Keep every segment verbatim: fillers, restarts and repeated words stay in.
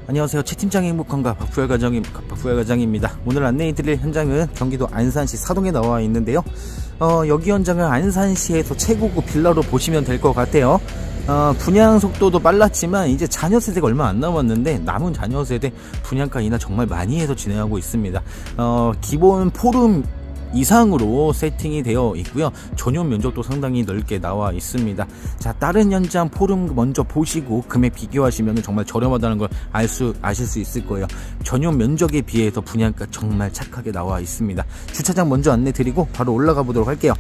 안녕하세요. 채팀장의 행복한가 박부열과장님, 박부열과장입니다. 오늘 안내해드릴 현장은 경기도 안산시 사동에 나와 있는데요. 어, 여기 현장은 안산시에서 최고급 빌라로 보시면 될 것 같아요. 어, 분양 속도도 빨랐지만 이제 자녀 세대가 얼마 안 남았는데 남은 자녀 세대 분양가 인하 정말 많이 해서 진행하고 있습니다. 어, 기본 포룸 이상으로 세팅이 되어 있고요. 전용 면적도 상당히 넓게 나와 있습니다. 자, 다른 현장 포룸 먼저 보시고 금액 비교하시면 정말 저렴하다는 걸 알 수 아실 수 있을 거예요. 전용 면적에 비해서 분양가 정말 착하게 나와 있습니다. 주차장 먼저 안내 드리고 바로 올라가 보도록 할게요.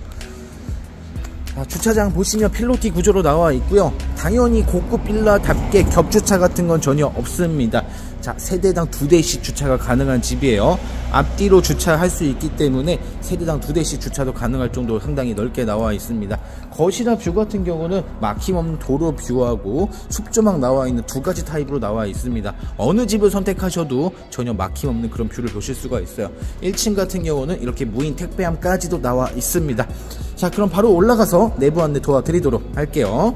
자, 주차장 보시면 필로티 구조로 나와 있고요. 당연히 고급 빌라답게 겹주차 같은 건 전혀 없습니다. 자, 세대당 두 대씩 주차가 가능한 집이에요. 앞뒤로 주차할 수 있기 때문에 세대당 두 대씩 주차도 가능할 정도로 상당히 넓게 나와 있습니다. 거실 앞 뷰 같은 경우는 막힘없는 도로 뷰하고 숲조망 나와 있는 두 가지 타입으로 나와 있습니다. 어느 집을 선택하셔도 전혀 막힘없는 그런 뷰를 보실 수가 있어요. 일 층 같은 경우는 이렇게 무인 택배함까지도 나와 있습니다. 자, 그럼 바로 올라가서 내부 안내 도와드리도록 할게요.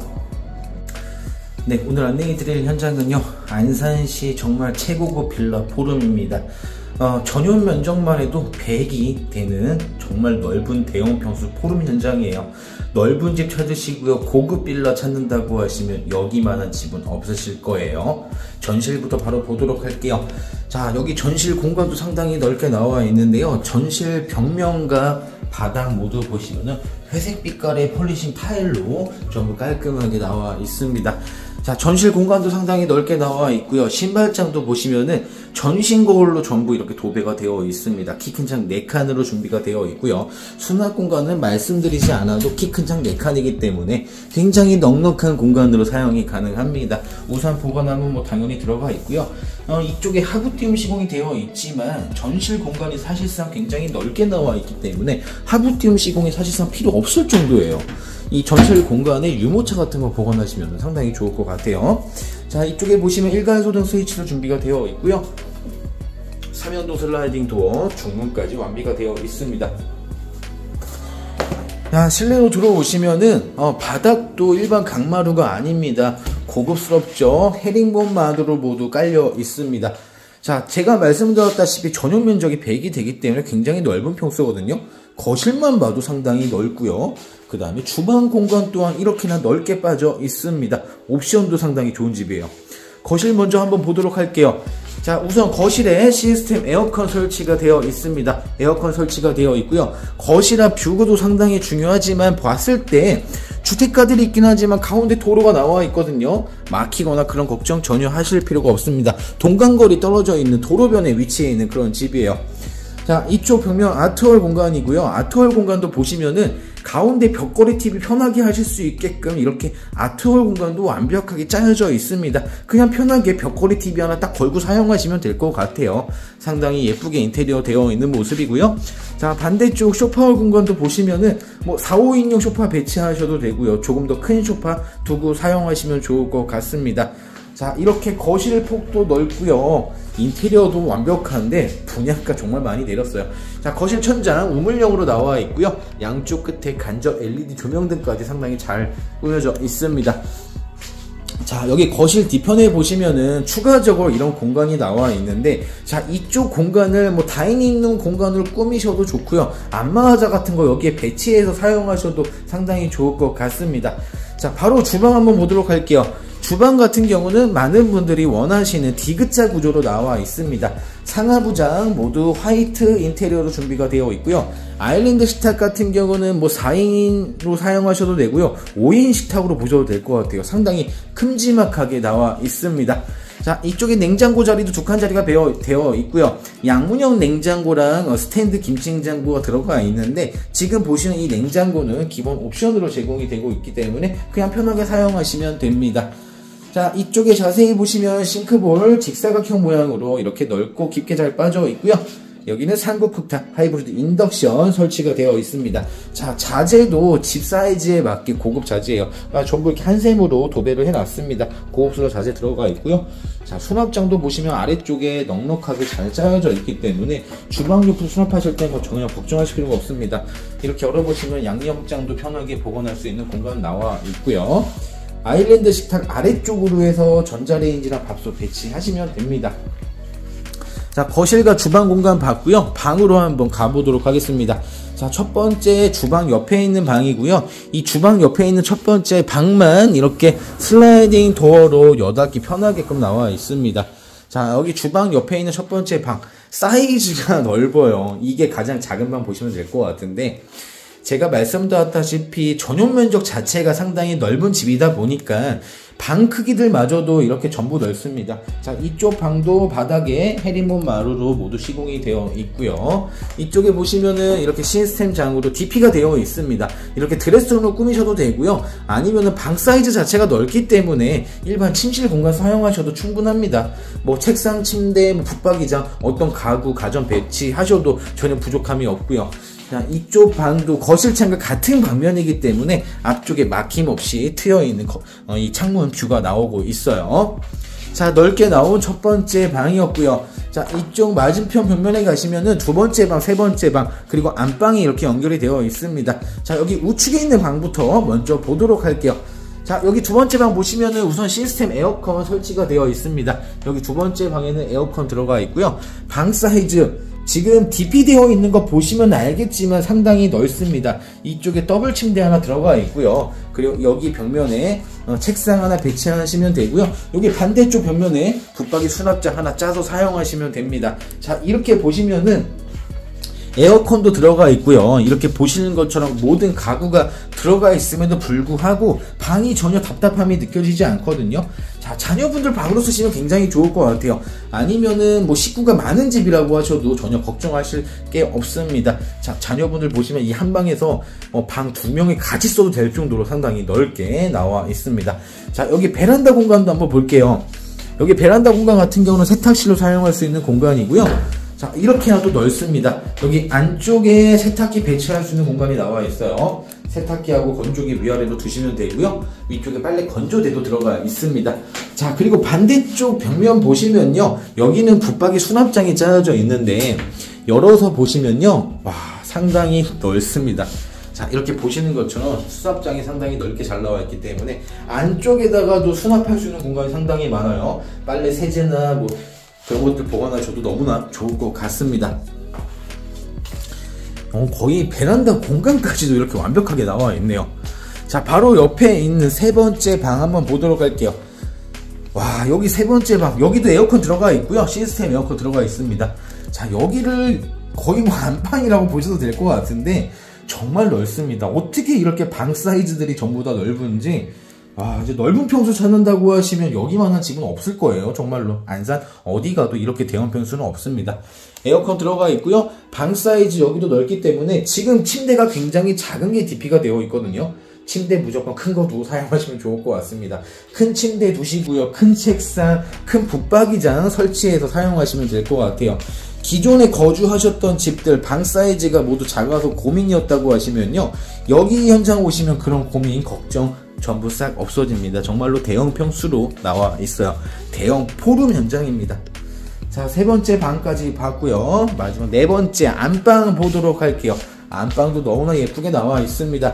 네, 오늘 안내해드릴 현장은요, 안산시 정말 최고급 빌라 포룸입니다. 어, 전용 면적만 해도 백이 되는 정말 넓은 대형 평수 포룸 현장이에요. 넓은 집 찾으시고요, 고급 빌라 찾는다고 하시면 여기만한 집은 없으실 거예요. 전실부터 바로 보도록 할게요. 자, 여기 전실 공간도 상당히 넓게 나와 있는데요. 전실 벽면과 바닥 모두 보시면은 회색 빛깔의 폴리싱 타일로 전부 깔끔하게 나와 있습니다. 자, 전실 공간도 상당히 넓게 나와 있고요. 신발장도 보시면은 전신 거울로 전부 이렇게 도배가 되어 있습니다. 키 큰 창 네 칸으로 준비가 되어 있고요. 수납 공간은 말씀드리지 않아도 키 큰 창 네 칸이기 때문에 굉장히 넉넉한 공간으로 사용이 가능합니다. 우산 보관함은 뭐 당연히 들어가 있고요. 어, 이쪽에 하부 띄움 시공이 되어 있지만 전실 공간이 사실상 굉장히 넓게 나와 있기 때문에 하부 띄움 시공이 사실상 필요 없을 정도예요. 이 전실 공간에 유모차 같은 거 보관하시면 상당히 좋을 것 같아요. 자, 이쪽에 보시면 일괄 소등 스위치로 준비가 되어 있고요. 삼연도 슬라이딩 도어 중문까지 완비가 되어 있습니다. 자, 실내로 들어오시면은 어, 바닥도 일반 강마루가 아닙니다. 고급스럽죠. 헤링본 마루로 모두 깔려 있습니다. 자, 제가 말씀드렸다시피 전용 면적이 백이 되기 때문에 굉장히 넓은 평수거든요. 거실만 봐도 상당히 넓고요. 그 다음에 주방 공간 또한 이렇게나 넓게 빠져 있습니다. 옵션도 상당히 좋은 집이에요. 거실 먼저 한번 보도록 할게요. 자, 우선 거실에 시스템 에어컨 설치가 되어 있습니다. 에어컨 설치가 되어 있고요. 거실 앞 뷰도 상당히 중요하지만 봤을 때 주택가들이 있긴 하지만 가운데 도로가 나와 있거든요. 막히거나 그런 걱정 전혀 하실 필요가 없습니다. 동간거리 떨어져 있는 도로변에 위치해 있는 그런 집이에요. 자, 이쪽 벽면 아트월 공간이고요. 아트월 공간도 보시면은 가운데 벽걸이 티비 편하게 하실 수 있게끔 이렇게 아트월 공간도 완벽하게 짜여져 있습니다. 그냥 편하게 벽걸이 티비 하나 딱 걸고 사용하시면 될 것 같아요. 상당히 예쁘게 인테리어 되어 있는 모습이고요. 자, 반대쪽 소파월 공간도 보시면은 뭐 사, 오 인용 소파 배치하셔도 되고요. 조금 더 큰 소파 두고 사용하시면 좋을 것 같습니다. 자, 이렇게 거실 폭도 넓고요. 인테리어도 완벽한데 분양가 정말 많이 내렸어요. 자, 거실 천장 우물형으로 나와 있고요. 양쪽 끝에 간접 엘이디 조명 등까지 상당히 잘 꾸며져 있습니다. 자, 여기 거실 뒤편에 보시면은 추가적으로 이런 공간이 나와 있는데, 자, 이쪽 공간을 뭐 다이닝룸 공간으로 꾸미셔도 좋고요. 안마의자 같은 거 여기에 배치해서 사용하셔도 상당히 좋을 것 같습니다. 자, 바로 주방 한번 보도록 할게요. 주방 같은 경우는 많은 분들이 원하시는 디귿자 구조로 나와 있습니다. 상하부장 모두 화이트 인테리어로 준비가 되어 있고요. 아일랜드 식탁 같은 경우는 뭐 사 인으로 사용하셔도 되고요. 오 인 식탁으로 보셔도 될 것 같아요. 상당히 큼지막하게 나와 있습니다. 자, 이쪽에 냉장고 자리도 두 칸 자리가 되어 있고요. 양문형 냉장고랑 스탠드 김치냉장고가 들어가 있는데, 지금 보시는 이 냉장고는 기본 옵션으로 제공이 되고 있기 때문에 그냥 편하게 사용하시면 됩니다. 자, 이쪽에 자세히 보시면 싱크볼 직사각형 모양으로 이렇게 넓고 깊게 잘 빠져 있고요. 여기는 삼국 쿡탑 하이브리드 인덕션 설치가 되어 있습니다. 자, 자재도 집 사이즈에 맞게 고급 자재예요. 아, 전부 이렇게 한샘으로 도배를 해놨습니다. 고급스러운 자재 들어가 있고요. 자, 수납장도 보시면 아래쪽에 넉넉하게 잘 짜여져 있기 때문에 주방용품 수납하실 때는 전혀 걱정하실 필요가 없습니다. 이렇게 열어보시면 양념장도 편하게 보관할 수 있는 공간 나와 있고요. 아일랜드 식탁 아래쪽으로 해서 전자레인지랑 밥솥 배치하시면 됩니다. 자, 거실과 주방 공간 봤고요. 방으로 한번 가보도록 하겠습니다. 자, 첫 번째 주방 옆에 있는 방이고요. 이 주방 옆에 있는 첫 번째 방만 이렇게 슬라이딩 도어로 여닫기 편하게끔 나와 있습니다. 자, 여기 주방 옆에 있는 첫 번째 방 사이즈가 넓어요. 이게 가장 작은 방 보시면 될 것 같은데, 제가 말씀드렸다시피 전용 면적 자체가 상당히 넓은 집이다 보니까 방 크기들마저도 이렇게 전부 넓습니다. 자, 이쪽 방도 바닥에 헤링본 마루로 모두 시공이 되어 있고요. 이쪽에 보시면은 이렇게 시스템 장으로 디피가 되어 있습니다. 이렇게 드레스룸으로 꾸미셔도 되고요. 아니면은 방 사이즈 자체가 넓기 때문에 일반 침실 공간 사용하셔도 충분합니다. 뭐 책상, 침대, 뭐 붙박이장, 어떤 가구, 가전 배치하셔도 전혀 부족함이 없고요. 자, 이쪽 방도 거실 창과 같은 방면이기 때문에 앞쪽에 막힘없이 트여있는 거, 어, 이 창문 뷰가 나오고 있어요. 자, 넓게 나온 첫 번째 방이었고요. 자, 이쪽 맞은편 벽면에 가시면은 두 번째 방, 세 번째 방, 그리고 안방이 이렇게 연결이 되어 있습니다. 자, 여기 우측에 있는 방부터 먼저 보도록 할게요. 자, 여기 두 번째 방 보시면은 우선 시스템 에어컨 설치가 되어 있습니다. 여기 두 번째 방에는 에어컨 들어가 있고요. 방 사이즈 지금 디피 되어 있는 거 보시면 알겠지만 상당히 넓습니다. 이쪽에 더블 침대 하나 들어가 있고요. 그리고 여기 벽면에 어, 책상 하나 배치하시면 되고요. 여기 반대쪽 벽면에 붙박이 수납장 하나 짜서 사용하시면 됩니다. 자, 이렇게 보시면은 에어컨도 들어가 있고요. 이렇게 보시는 것처럼 모든 가구가 들어가 있음에도 불구하고 방이 전혀 답답함이 느껴지지 않거든요. 자, 자녀분들 방으로 쓰시면 굉장히 좋을 것 같아요. 아니면은 뭐 식구가 많은 집이라고 하셔도 전혀 걱정하실 게 없습니다. 자, 자녀분들 보시면 이 한 방에서 어, 방 두 명이 같이 써도 될 정도로 상당히 넓게 나와 있습니다. 자, 여기 베란다 공간도 한번 볼게요. 여기 베란다 공간 같은 경우는 세탁실로 사용할 수 있는 공간이고요. 자, 이렇게나 또 넓습니다. 여기 안쪽에 세탁기 배치할 수 있는 공간이 나와 있어요. 세탁기하고 건조기 위아래로 두시면 되고요. 위쪽에 빨래 건조대도 들어가 있습니다. 자, 그리고 반대쪽 벽면 보시면요, 여기는 붙박이 수납장이 짜여져 있는데 열어서 보시면요, 와, 상당히 넓습니다. 자, 이렇게 보시는 것처럼 수납장이 상당히 넓게 잘 나와 있기 때문에 안쪽에다가도 수납할 수 있는 공간이 상당히 많아요. 빨래 세제나 뭐 그런 것들 보관하셔도 너무나 좋을 것 같습니다. 어, 거의 베란다 공간까지도 이렇게 완벽하게 나와 있네요. 자, 바로 옆에 있는 세 번째 방 한번 보도록 할게요. 와, 여기 세 번째 방, 여기도 에어컨 들어가 있고요. 시스템 에어컨 들어가 있습니다. 자, 여기를 거의 뭐 안방이라고 보셔도 될 것 같은데 정말 넓습니다. 어떻게 이렇게 방 사이즈들이 전부 다 넓은지, 아, 이제 넓은 평수 찾는다고 하시면 여기만한 집은 없을 거예요. 정말로 안산 어디 가도 이렇게 대형 평수는 없습니다. 에어컨 들어가 있고요. 방 사이즈 여기도 넓기 때문에 지금 침대가 굉장히 작은 게 디피가 되어 있거든요. 침대 무조건 큰 거 두고 사용하시면 좋을 것 같습니다. 큰 침대 두시고요. 큰 책상, 큰 붙박이장 설치해서 사용하시면 될 것 같아요. 기존에 거주하셨던 집들 방 사이즈가 모두 작아서 고민이었다고 하시면요, 여기 현장 오시면 그런 고민, 걱정 전부 싹 없어집니다. 정말로 대형 평수로 나와 있어요. 대형 포룸 현장입니다. 자, 세 번째 방까지 봤고요. 마지막 네 번째 안방 보도록 할게요. 안방도 너무나 예쁘게 나와 있습니다.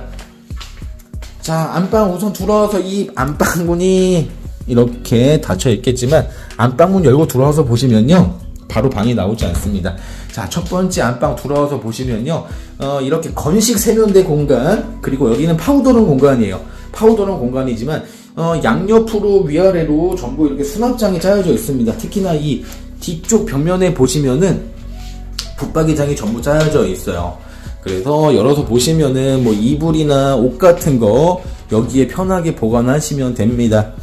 자, 안방 우선 들어와서 이 안방문이 이렇게 닫혀 있겠지만 안방문 열고 들어와서 보시면요, 바로 방이 나오지 않습니다. 자, 첫 번째 안방 들어와서 보시면요, 어, 이렇게 건식 세면대 공간, 그리고 여기는 파우더룸 공간이에요. 파우더룸 공간이지만 어, 양옆으로 위아래로 전부 이렇게 수납장이 짜여져 있습니다. 특히나 이 뒤쪽 벽면에 보시면은 붙박이장이 전부 짜여져 있어요. 그래서 열어서 보시면은 뭐 이불이나 옷 같은 거 여기에 편하게 보관하시면 됩니다.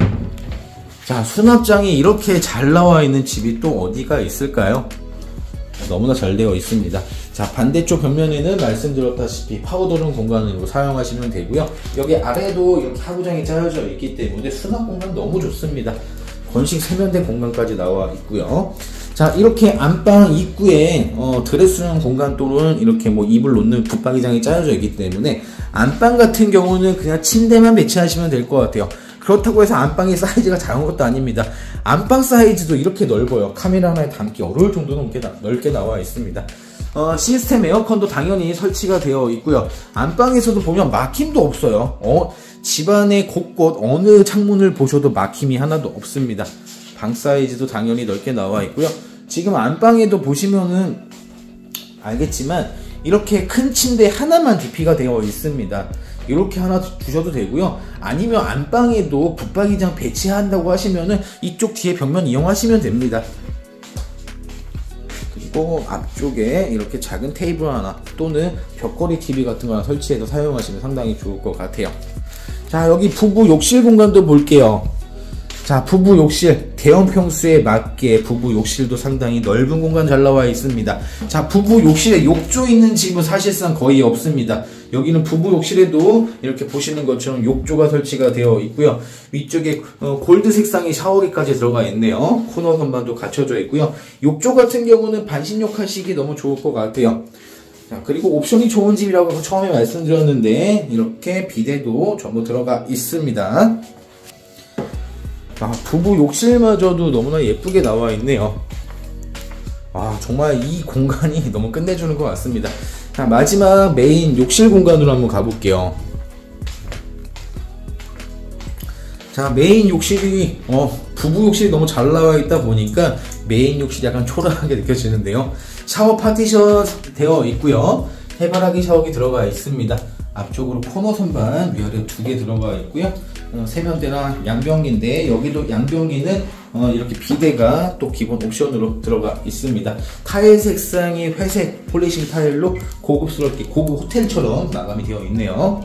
자, 수납장이 이렇게 잘 나와 있는 집이 또 어디가 있을까요? 너무나 잘 되어 있습니다. 자, 반대쪽 벽면에는 말씀드렸다시피 파우더룸 공간으로 사용하시면 되고요. 여기 아래도 이렇게 하부장이 짜여져 있기 때문에 수납 공간 너무 좋습니다. 건식 세면대 공간까지 나와 있고요. 자, 이렇게 안방 입구에 어, 드레스룸 공간 또는 이렇게 뭐 이불 놓는 붙박이장이 짜여져 있기 때문에 안방 같은 경우는 그냥 침대만 배치하시면 될 것 같아요. 그렇다고 해서 안방의 사이즈가 작은 것도 아닙니다. 안방 사이즈도 이렇게 넓어요. 카메라 하나에 담기 어려울 정도로 넓게, 넓게 나와 있습니다. 어, 시스템 에어컨도 당연히 설치가 되어 있고요. 안방에서도 보면 막힘도 없어요. 어, 집안의 곳곳 어느 창문을 보셔도 막힘이 하나도 없습니다. 방 사이즈도 당연히 넓게 나와 있고요. 지금 안방에도 보시면은 알겠지만 이렇게 큰 침대 하나만 디피가 되어 있습니다. 이렇게 하나 두셔도 되고요. 아니면 안방에도 붙박이장 배치한다고 하시면은 이쪽 뒤에 벽면 이용하시면 됩니다. 그리고 앞쪽에 이렇게 작은 테이블 하나 또는 벽걸이 티비 같은 거 하나 설치해서 사용하시면 상당히 좋을 것 같아요. 자, 여기 부부 욕실 공간도 볼게요. 자, 부부 욕실, 대형 평수에 맞게 부부 욕실도 상당히 넓은 공간 잘 나와 있습니다. 자, 부부 욕실에 욕조 있는 집은 사실상 거의 없습니다. 여기는 부부 욕실에도 이렇게 보시는 것처럼 욕조가 설치가 되어 있고요. 위쪽에 어, 골드 색상의 샤워기까지 들어가 있네요. 코너 선반도 갖춰져 있고요. 욕조 같은 경우는 반신욕 하시기 너무 좋을 것 같아요. 자, 그리고 옵션이 좋은 집이라고 처음에 말씀드렸는데 이렇게 비데도 전부 들어가 있습니다. 아, 부부 욕실마저도 너무나 예쁘게 나와 있네요. 아, 정말 이 공간이 너무 끝내주는 것 같습니다. 자, 마지막 메인 욕실 공간으로 한번 가볼게요. 자, 메인 욕실이 어, 부부 욕실이 너무 잘 나와 있다 보니까 메인 욕실이 약간 초라하게 느껴지는데요. 샤워 파티션 되어 있고요. 해바라기 샤워기 들어가 있습니다. 앞쪽으로 코너 선반 위아래 두 개 들어가 있고요. 어, 세면대랑 양변기인데 여기도 양변기는 어, 이렇게 비데가 또 기본 옵션으로 들어가 있습니다. 타일 색상이 회색 폴리싱 타일로 고급스럽게 고급 호텔처럼 마감이 되어 있네요.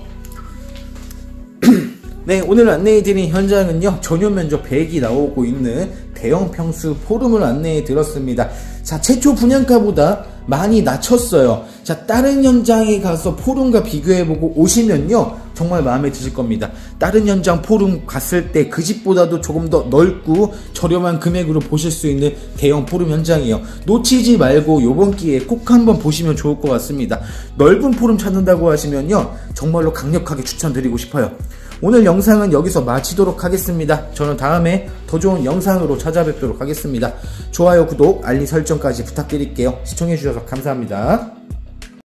네, 오늘 안내해드린 현장은요, 전용 면적 백이 나오고 있는 대형 평수 포룸을 안내해 드렸습니다. 자, 최초 분양가보다 많이 낮췄어요. 자, 다른 현장에 가서 포룸과 비교해보고 오시면요, 정말 마음에 드실 겁니다. 다른 현장 포룸 갔을 때 그 집보다도 조금 더 넓고 저렴한 금액으로 보실 수 있는 대형 포룸 현장이에요. 놓치지 말고 요번 기회에 꼭 한번 보시면 좋을 것 같습니다. 넓은 포룸 찾는다고 하시면요, 정말로 강력하게 추천드리고 싶어요. 오늘 영상은 여기서 마치도록 하겠습니다. 저는 다음에 더 좋은 영상으로 찾아뵙도록 하겠습니다. 좋아요, 구독, 알림 설정까지 부탁드릴게요. 시청해주셔서 감사합니다.